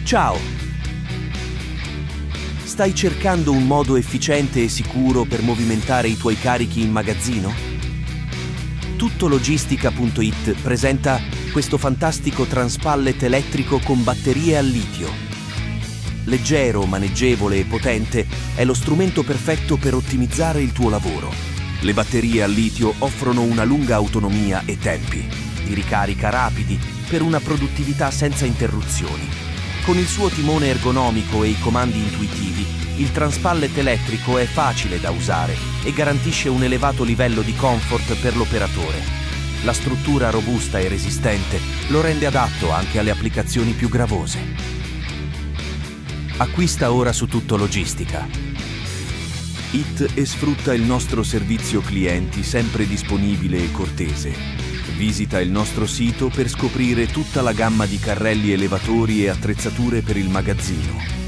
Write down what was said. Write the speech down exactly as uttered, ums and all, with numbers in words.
Ciao! Stai cercando un modo efficiente e sicuro per movimentare i tuoi carichi in magazzino? Tuttologistica punto it presenta questo fantastico transpallet elettrico con batterie al litio. Leggero, maneggevole e potente, è lo strumento perfetto per ottimizzare il tuo lavoro. Le batterie al litio offrono una lunga autonomia e tempi di ricarica rapidi per una produttività senza interruzioni. Con il suo timone ergonomico e i comandi intuitivi, il transpallet elettrico è facile da usare e garantisce un elevato livello di comfort per l'operatore. La struttura robusta e resistente lo rende adatto anche alle applicazioni più gravose. Acquista ora su Tuttologistica it e sfrutta il nostro servizio clienti sempre disponibile e cortese. Visita il nostro sito per scoprire tutta la gamma di carrelli elevatori e attrezzature per il magazzino.